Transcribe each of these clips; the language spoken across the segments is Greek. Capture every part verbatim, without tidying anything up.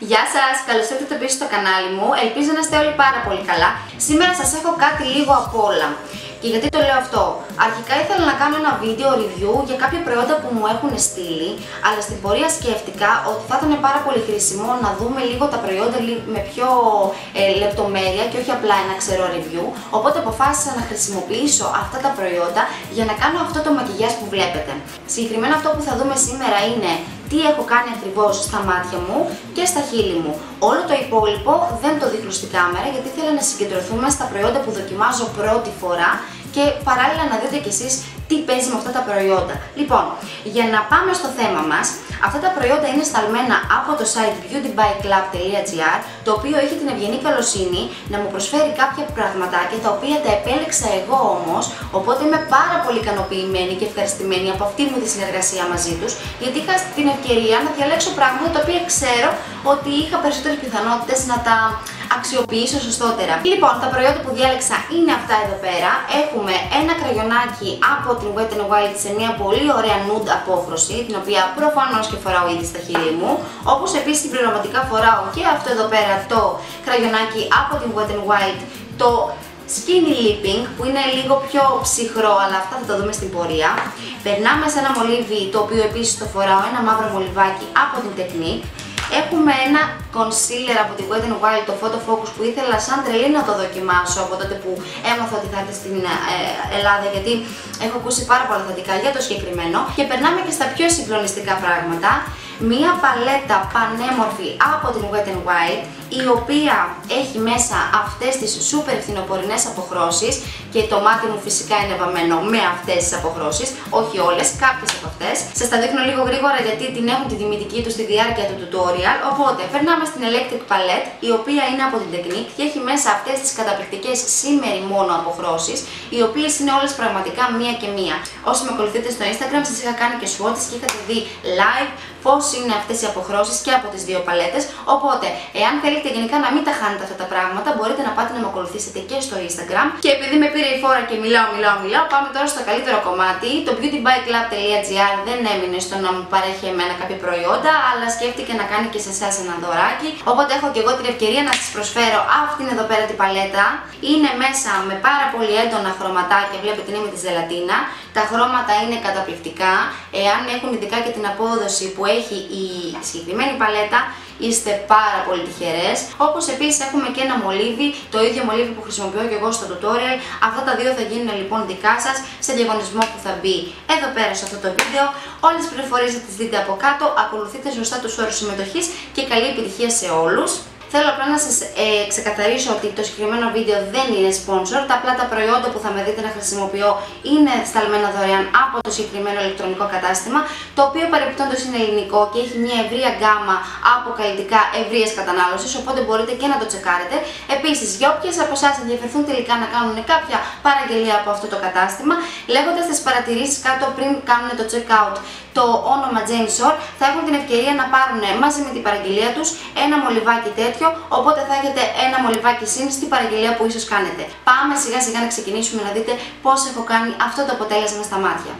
Γεια σας, καλώς ήρθατε πίσω στο κανάλι μου. Ελπίζω να είστε όλοι πάρα πολύ καλά. Σήμερα σας έχω κάτι λίγο απ' όλα. Και γιατί το λέω αυτό? Αρχικά ήθελα να κάνω ένα βίντεο review για κάποια προϊόντα που μου έχουν στείλει, αλλά στην πορεία σκέφτηκα ότι θα ήταν πάρα πολύ χρήσιμο να δούμε λίγο τα προϊόντα με πιο ε, λεπτομέρεια και όχι απλά ένα ξερό review. Οπότε αποφάσισα να χρησιμοποιήσω αυτά τα προϊόντα για να κάνω αυτό το μακιγιάζ που βλέπετε. Συγκεκριμένα αυτό που θα δούμε σήμερα είναι τι έχω κάνει ακριβώς στα μάτια μου και στα χείλη μου. Όλο το υπόλοιπο δεν το δείχνω στην κάμερα γιατί θέλω να συγκεντρωθούμε στα προϊόντα που δοκιμάζω πρώτη φορά και παράλληλα να δείτε κι εσείς τι παίζει με αυτά τα προϊόντα. Λοιπόν, για να πάμε στο θέμα μας, αυτά τα προϊόντα είναι σταλμένα από το site beauty by club dot gr, το οποίο έχει την ευγενή καλοσύνη να μου προσφέρει κάποια πραγματάκια τα οποία τα επέλεξα εγώ όμως, οπότε είμαι πάρα πολύ ικανοποιημένη και ευχαριστημένη από αυτή μου τη συνεργασία μαζί τους, γιατί είχα την ευκαιρία να διαλέξω πράγματα τα οποία ξέρω ότι είχα περισσότερες πιθανότητες να τα αξιοποιήσω σωστότερα. Λοιπόν, τα προϊόντα που διάλεξα είναι αυτά εδώ πέρα. Έχουμε ένα κραγιονάκι από την Wet n Wild σε μια πολύ ωραία nude απόχρωση, την οποία προφανώς και φοράω ήδη στα χείλη μου. Όπως επίσης συμπληρωματικά φοράω και αυτό εδώ πέρα το κραγιονάκι από την Wet n Wild, το Skinny Lipping, που είναι λίγο πιο ψυχρό, αλλά αυτά θα το δούμε στην πορεία. Περνάμε σε ένα μολύβι, το οποίο επίσης το φοράω, ένα μαύρο μολυβάκι από την Technique. Έχουμε ένα concealer από την Wet n Wild, το Photo Focus, που ήθελα σαν τρελή να το δοκιμάσω από τότε που έμαθα ότι θα έρθει στην ε, Ελλάδα, γιατί έχω ακούσει πάρα πολλά θετικά για το συγκεκριμένο. Και περνάμε και στα πιο συγκλονιστικά πράγματα. Μία παλέτα πανέμορφη από την Wet n Wild, η οποία έχει μέσα αυτές τις super φθινοπορεινές αποχρώσεις και το μάτι μου φυσικά είναι βαμμένο με αυτές τις αποχρώσεις, όχι όλες, κάποιες από αυτές. Σας τα δείχνω λίγο γρήγορα γιατί την έχουν τη τιμητική του στη διάρκεια του tutorial. Οπότε περνάμε στην Electric Palette, η οποία είναι από την Technique και έχει μέσα αυτές τις καταπληκτικές σήμερα μόνο αποχρώσεις, οι οποίες είναι όλες πραγματικά μία και μία. Όσοι με ακολουθείτε στο Instagram, σας είχα κάνει και swatches και είχατε δει live πώς είναι αυτές οι αποχρώσεις και από τις δύο παλέτες. Οπότε, εάν θέλετε γενικά να μην τα χάνετε αυτά τα πράγματα, μπορείτε να πάτε να με ακολουθήσετε και στο Instagram. Και επειδή με πήρε η φόρα και μιλάω, μιλάω, μιλάω, πάμε τώρα στο καλύτερο κομμάτι. Το beauty by club dot gr δεν έμεινε στο να μου παρέχει εμένα κάποια προϊόντα, αλλά σκέφτηκε να κάνει και σε εσάς ένα δωράκι. Οπότε έχω και εγώ την ευκαιρία να σας προσφέρω αυτήν εδώ πέρα την παλέτα. Είναι μέσα με πάρα πολύ έντονα χρωματάκια, βλέπετε είναι με τη ζελατίνα. Τα χρώματα είναι καταπληκτικά. Εάν έχουν ειδικά και την απόδοση που έχει η συγκεκριμένη παλέτα, είστε πάρα πολύ τυχερές. Όπως επίσης έχουμε και ένα μολύβι, το ίδιο μολύβι που χρησιμοποιώ και εγώ στο tutorial. Αυτά τα δύο θα γίνουν λοιπόν δικά σας σε διαγωνισμό που θα μπει εδώ πέρα σε αυτό το βίντεο. Όλες τις πληροφορίες θα τις δείτε από κάτω. Ακολουθείτε σωστά τους όρους συμμετοχής και καλή επιτυχία σε όλους. Θέλω απλά να σας ε, ξεκαθαρίσω ότι το συγκεκριμένο βίντεο δεν είναι sponsored, απλά τα προϊόντα που θα με δείτε να χρησιμοποιώ είναι σταλμένα δωρεάν από το συγκεκριμένο ηλεκτρονικό κατάστημα, το οποίο παρεπιπτόντως είναι ελληνικό και έχει μια ευρεία γκάμα από καλλιτικά ευρείας κατανάλωσης, οπότε μπορείτε και να το τσεκάρετε. Επίσης, για όποιες από εσάς ενδιαφερθούν τελικά να κάνουν κάποια παραγγελία από αυτό το κατάστημα, λέγοντας τις παρατηρήσεις κάτω πριν κάνουν το checkout το όνομα Jane Shore, θα έχουν την ευκαιρία να πάρουν μαζί με την παραγγελία τους ένα μολυβάκι τέτοιο, οπότε θα έχετε ένα μολυβάκι συν στην παραγγελία που ίσως κάνετε. Πάμε σιγά σιγά να ξεκινήσουμε να δείτε πώς έχω κάνει αυτό το αποτέλεσμα στα μάτια.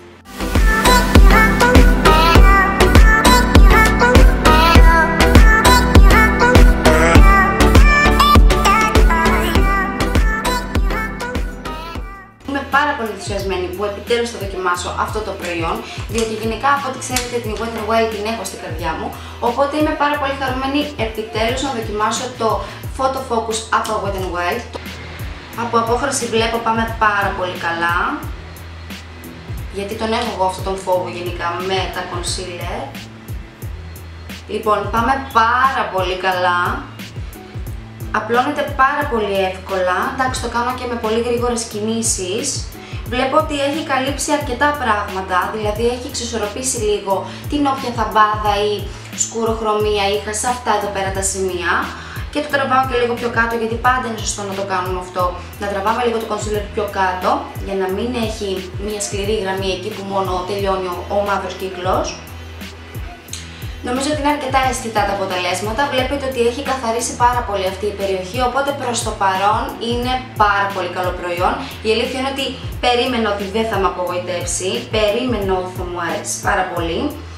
Πάρα πολύ ενθουσιασμένη που επιτέλους θα δοκιμάσω αυτό το προϊόν, διότι γενικά από ό,τι ξέρετε την Wet n Wild την έχω στην καρδιά μου, οπότε είμαι πάρα πολύ χαρούμενη επιτέλους να δοκιμάσω το Photo Focus από Wet n Wild. Από απόχρωση βλέπω πάμε πάρα πολύ καλά, γιατί τον έχω εγώ αυτόν τον φόβο γενικά με τα concealer. Λοιπόν, πάμε πάρα πολύ καλά. Απλώνεται πάρα πολύ εύκολα, εντάξει το κάνω και με πολύ γρήγορες κινήσεις. Βλέπω ότι έχει καλύψει αρκετά πράγματα, δηλαδή έχει εξισορροπήσει λίγο την όποια θαμπάδα ή σκουροχρωμία είχα σε αυτά εδώ πέρα τα σημεία. Και το τραβάω και λίγο πιο κάτω, γιατί πάντα είναι σωστό να το κάνουμε αυτό. Να τραβάμε λίγο το concealer πιο κάτω, για να μην έχει μια σκληρή γραμμή εκεί που μόνο τελειώνει ο, ο μαύρος κύκλος. Νομίζω ότι είναι αρκετά αισθητά τα αποτελέσματα. Βλέπετε ότι έχει καθαρίσει πάρα πολύ αυτή η περιοχή, οπότε προς το παρόν είναι πάρα πολύ καλό προϊόν. Η αλήθεια είναι ότι περίμενα ότι δεν θα με απογοητεύσει, περίμενα ότι θα μου αρέσει πάρα πολύ.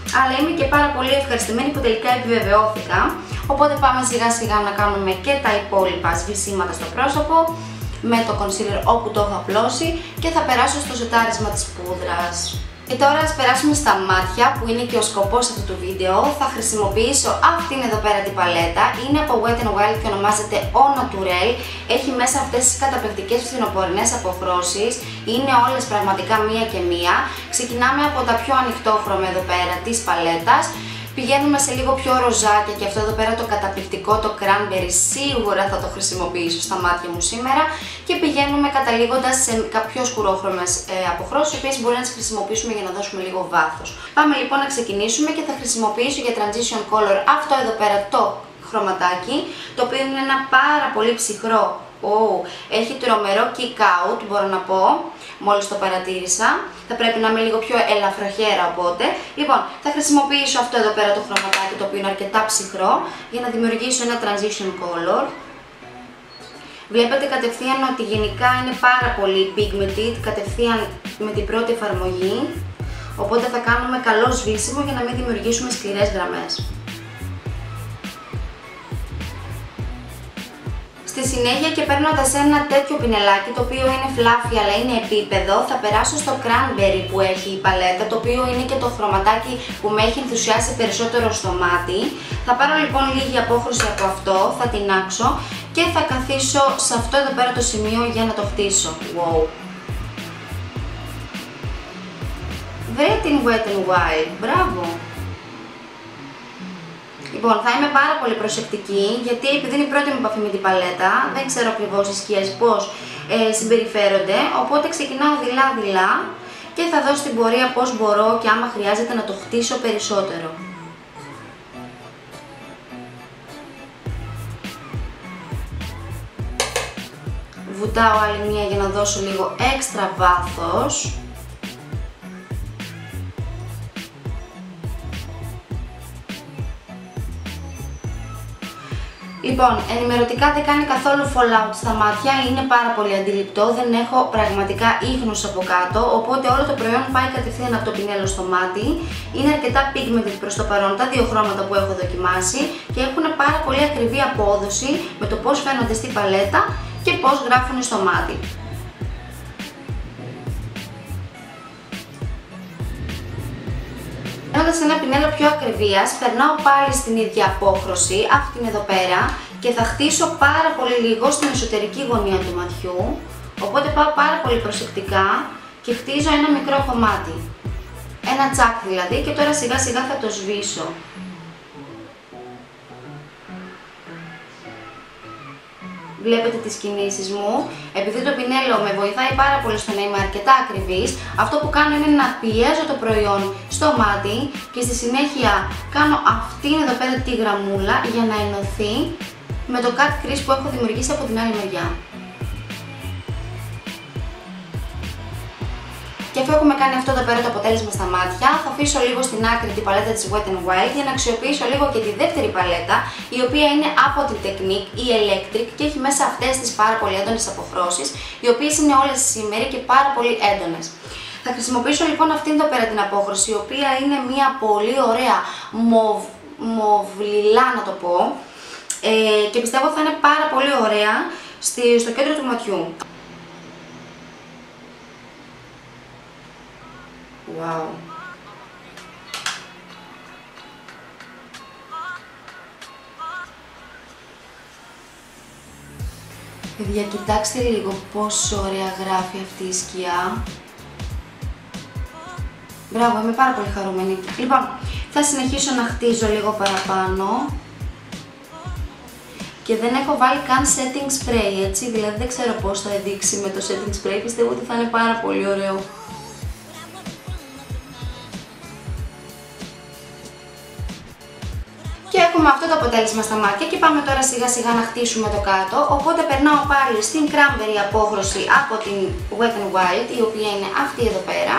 αλλά είμαι και πάρα πολύ ευχαριστημένη που τελικά επιβεβαιώθηκα. Οπότε πάμε σιγά σιγά να κάνουμε και τα υπόλοιπα σβησίματα στο πρόσωπο με το concealer όπου το έχω απλώσει και θα περάσω στο ζετάρισμα της πούδρας. Και τώρα ας περάσουμε στα μάτια, που είναι και ο σκοπός αυτού του βίντεο. Θα χρησιμοποιήσω αυτήν εδώ πέρα την παλέτα. Είναι από Wet n Wild και ονομάζεται Au Naturel. Έχει μέσα αυτές τις καταπληκτικές φθινοπορεινές αποχρώσεις. Είναι όλες πραγματικά μία και μία. Ξεκινάμε από τα πιο ανοιχτόχρωμα εδώ πέρα της παλέτας. Πηγαίνουμε σε λίγο πιο ροζάκια και αυτό εδώ πέρα το καταπληκτικό, το cranberry, σίγουρα θα το χρησιμοποιήσω στα μάτια μου σήμερα. Και πηγαίνουμε καταλήγοντας σε πιο σκουρόχρωμες ε, αποχρώσεις, οι οποίες μπορεί να τις χρησιμοποιήσουμε για να δώσουμε λίγο βάθος. Πάμε λοιπόν να ξεκινήσουμε και θα χρησιμοποιήσω για transition color αυτό εδώ πέρα το χρωματάκι, το οποίο είναι ένα πάρα πολύ ψυχρό. Oh, έχει τρομερό kick out, μπορώ να πω, μόλις το παρατήρησα. Θα πρέπει να είμαι λίγο πιο ελαφροχέρα οπότε. Λοιπόν, θα χρησιμοποιήσω αυτό εδώ πέρα το χρωματάκι, το οποίο είναι αρκετά ψυχρό, για να δημιουργήσω ένα transition color. Βλέπετε κατευθείαν ότι γενικά είναι πάρα πολύ pigmented, κατευθείαν με την πρώτη εφαρμογή. Οπότε θα κάνουμε καλό σβήσιμο για να μην δημιουργήσουμε σκληρές γραμμές. Στη συνέχεια και παίρνοντας ένα τέτοιο πινελάκι, το οποίο είναι fluffy αλλά είναι επίπεδο, θα περάσω στο cranberry που έχει η παλέτα, το οποίο είναι και το χρωματάκι που με έχει ενθουσιάσει περισσότερο στο μάτι. Θα πάρω λοιπόν λίγη απόχρωση από αυτό, θα την άξω και θα καθίσω σε αυτό εδώ πέρα το σημείο για να το χτίσω. Wow. Βρε την Wet n Wild, μπράβο! Λοιπόν, θα είμαι πάρα πολύ προσεκτική, γιατί επειδή είναι η πρώτη μου επαφή με την παλέτα, δεν ξέρω ακριβώς οι σκιές πώς ε, συμπεριφέρονται, οπότε ξεκινάω δειλά-δειλά και θα δω στην πορεία πώς μπορώ και άμα χρειάζεται να το χτίσω περισσότερο. Βουτάω άλλη μία για να δώσω λίγο έξτρα βάθος. Λοιπόν, ενημερωτικά δεν κάνει καθόλου fallout στα μάτια, είναι πάρα πολύ αντιληπτό, δεν έχω πραγματικά ίχνους από κάτω, οπότε όλο το προϊόν πάει κατευθείαν από το πινέλο στο μάτι. Είναι αρκετά pigmented προς το παρόν τα δύο χρώματα που έχω δοκιμάσει και έχουν πάρα πολύ ακριβή απόδοση με το πώς φαίνονται στην παλέτα και πώς γράφουν στο μάτι. Παίρνοντας ένα πινέλο πιο ακριβίας, περνάω πάλι στην ίδια απόχρωση, αυτήν εδώ πέρα, και θα χτίσω πάρα πολύ λίγο στην εσωτερική γωνία του ματιού, οπότε πάω πάρα πολύ προσεκτικά και χτίζω ένα μικρό κομμάτι, ένα τσάκ δηλαδή, και τώρα σιγά σιγά θα το σβήσω. Βλέπετε τις κινήσεις μου, επειδή το πινέλο με βοηθάει πάρα πολύ στο να είμαι αρκετά ακριβής, αυτό που κάνω είναι να πιέζω το προϊόν στο μάτι και στη συνέχεια κάνω αυτήν εδώ πέρα τη γραμμούλα για να ενωθεί με το cut crease που έχω δημιουργήσει από την άλλη μεριά. Και αφού έχουμε κάνει αυτό εδώ πέρα το αποτέλεσμα στα μάτια, θα αφήσω λίγο στην άκρη την παλέτα της Wet n Wild για να αξιοποιήσω λίγο και τη δεύτερη παλέτα, η οποία είναι από την Technique, η Electric, και έχει μέσα αυτές τις πάρα πολύ έντονες αποχρώσεις, οι οποίες είναι όλες σήμερα και πάρα πολύ έντονες. Θα χρησιμοποιήσω λοιπόν αυτήν εδώ πέρα την απόχρωση, η οποία είναι μια πολύ ωραία μοβ, μοβλιλά να το πω, ε, και πιστεύω θα είναι πάρα πολύ ωραία στη, στο κέντρο του ματιού. Wow. Παιδιά, κοιτάξτε λίγο πόσο ωραία γράφει αυτή η σκιά. Μπράβο, είμαι πάρα πολύ χαρούμενη. Λοιπόν, θα συνεχίσω να χτίζω λίγο παραπάνω. Και δεν έχω βάλει καν setting spray, έτσι, δηλαδή δεν ξέρω πώς θα δείξει με το setting spray, πιστεύω ότι θα είναι πάρα πολύ ωραίο. Και έχουμε αυτό το αποτέλεσμα στα μάτια και πάμε τώρα σιγά σιγά να χτίσουμε το κάτω, οπότε περνάω πάλι στην cranberry απόχρωση από την Wet n Wild, η οποία είναι αυτή εδώ πέρα,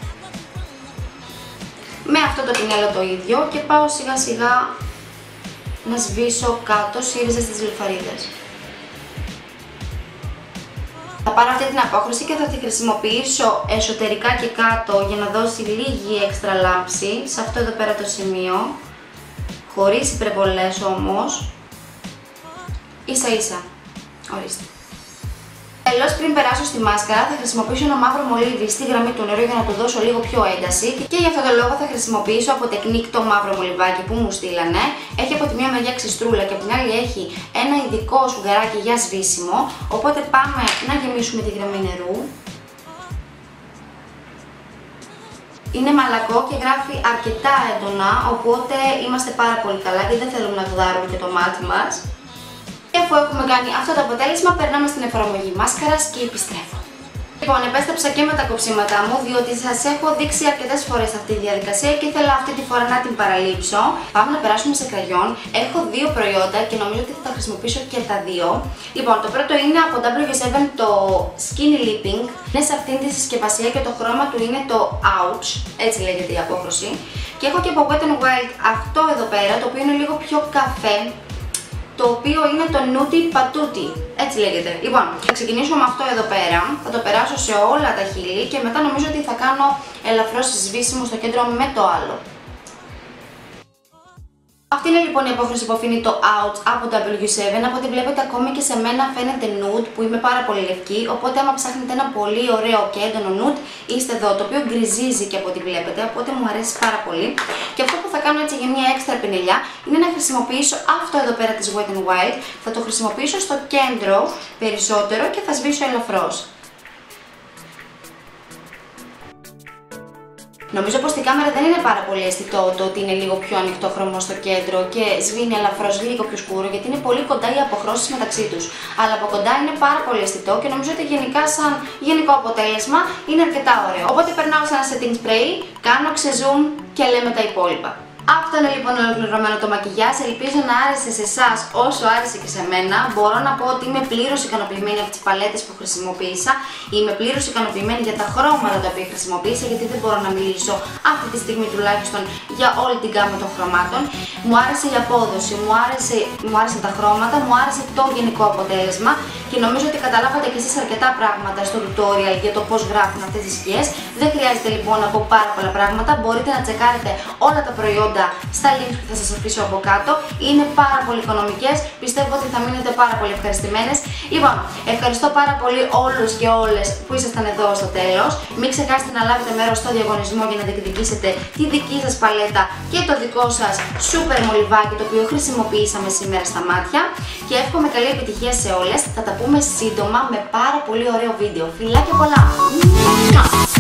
με αυτό το πινέλο το ίδιο, και πάω σιγά σιγά να σβήσω κάτω, σύριζες τις λιφαρίδες. Θα πάρω αυτή την απόχρωση και θα τη χρησιμοποιήσω εσωτερικά και κάτω για να δώσει λίγη έξτρα λάμψη σε αυτό εδώ πέρα το σημείο, χωρίς υπερβολές όμως, ίσα ίσα. Ορίστε. Τέλος, πριν περάσω στη μάσκαρα, θα χρησιμοποιήσω ένα μαύρο μολύβι στη γραμμή του νερού για να του δώσω λίγο πιο ένταση και γι' αυτόν τον λόγο θα χρησιμοποιήσω από Technique το μαύρο μολυβάκι που μου στείλανε. Έχει από τη μία μεριά ξυστρούλα και από την άλλη έχει ένα ειδικό σφουγγαράκι για σβήσιμο. Οπότε πάμε να γεμίσουμε τη γραμμή νερού. Είναι μαλακό και γράφει αρκετά έντονα, οπότε είμαστε πάρα πολύ καλά και δεν θέλουμε να γδάρουμε και το μάτι μας. Και αφού έχουμε κάνει αυτό το αποτέλεσμα, περνάμε στην εφαρμογή μάσκαρας και επιστρέφω. Λοιπόν, επέστρεψα και με τα κοψίματά μου, διότι σας έχω δείξει αρκετές φορές αυτή τη διαδικασία και ήθελα αυτή τη φορά να την παραλείψω. Πάμε να περάσουμε σε κραγιόν. Έχω δύο προϊόντα και νομίζω ότι θα τα χρησιμοποιήσω και τα δύο. Λοιπόν, το πρώτο είναι από ντάμπλιου σέβεν το Skinny Lipping. Είναι σε αυτήν τη συσκευασία και το χρώμα του είναι το Ouch, έτσι λέγεται η απόχρωση. Και έχω και από Wet n Wild αυτό εδώ πέρα, το οποίο είναι λίγο πιο καφέ, το οποίο είναι το Nudie Patootie, έτσι λέγεται. Λοιπόν, θα ξεκινήσω με αυτό εδώ πέρα, θα το περάσω σε όλα τα χείλη και μετά νομίζω ότι θα κάνω ελαφρώς σβήσιμο στο κέντρο με το άλλο. Αυτή είναι λοιπόν η απόχρωση που αφήνει το Ouch από ντάμπλιου σέβεν. Από ό,τι βλέπετε ακόμη και σε μένα φαίνεται nude που είμαι πάρα πολύ λευκή. Οπότε άμα ψάχνετε ένα πολύ ωραίο και έντονο nude είστε εδώ, το οποίο γκριζίζει και από ό,τι βλέπετε. Οπότε μου αρέσει πάρα πολύ. Και αυτό που θα κάνω έτσι για μια έξτρα πινελιά είναι να χρησιμοποιήσω αυτό εδώ πέρα της Wet n Wild. Θα το χρησιμοποιήσω στο κέντρο περισσότερο και θα σβήσω ελαφρώς. Νομίζω πως στην κάμερα δεν είναι πάρα πολύ αισθητό το ότι είναι λίγο πιο ανοιχτό χρώμα στο κέντρο και σβήνει ελαφρώς λίγο πιο σκούρο, γιατί είναι πολύ κοντά οι αποχρώσεις μεταξύ τους. Αλλά από κοντά είναι πάρα πολύ αισθητό και νομίζω ότι γενικά σαν γενικό αποτέλεσμα είναι αρκετά ωραίο. Οπότε περνάω σε ένα setting spray, κάνω ξεζουμ και λέμε τα υπόλοιπα. Αυτό είναι λοιπόν ολοκληρωμένο το μακιγιάζ. Ελπίζω να άρεσε σε εσάς όσο άρεσε και σε μένα. Μπορώ να πω ότι είμαι πλήρως ικανοποιημένη από τις παλέτες που χρησιμοποίησα. Είμαι πλήρως ικανοποιημένη για τα χρώματα τα οποία χρησιμοποίησα, γιατί δεν μπορώ να μιλήσω αυτή τη στιγμή τουλάχιστον για όλη την γάμμα των χρωμάτων. Μου άρεσε η απόδοση, μου, άρεσε, μου άρεσαν τα χρώματα, μου άρεσε το γενικό αποτέλεσμα και νομίζω ότι καταλάβατε και εσείς αρκετά πράγματα στο tutorial για το πώς γράφουν αυτές τις σκιές. Δεν χρειάζεται λοιπόν να πω πάρα πολλά πράγματα. Μπορείτε να τσεκάρετε όλα τα προϊόντα στα links που θα σας αφήσω από κάτω. Είναι πάρα πολύ οικονομικές, πιστεύω ότι θα μείνετε πάρα πολύ ευχαριστημένες. Λοιπόν, ευχαριστώ πάρα πολύ όλους και όλες που ήσασταν εδώ στο τέλος. Μην ξεχάσετε να λάβετε μέρος στο διαγωνισμό για να διεκδικήσετε τη δική σας παλέτα και το δικό σας super μολυβάκι, το οποίο χρησιμοποιήσαμε σήμερα στα μάτια. Και εύχομαι καλή επιτυχία σε όλες. Θα τα πούμε σύντομα με πάρα πολύ ωραίο βίντεο. Φιλάκια πολλά!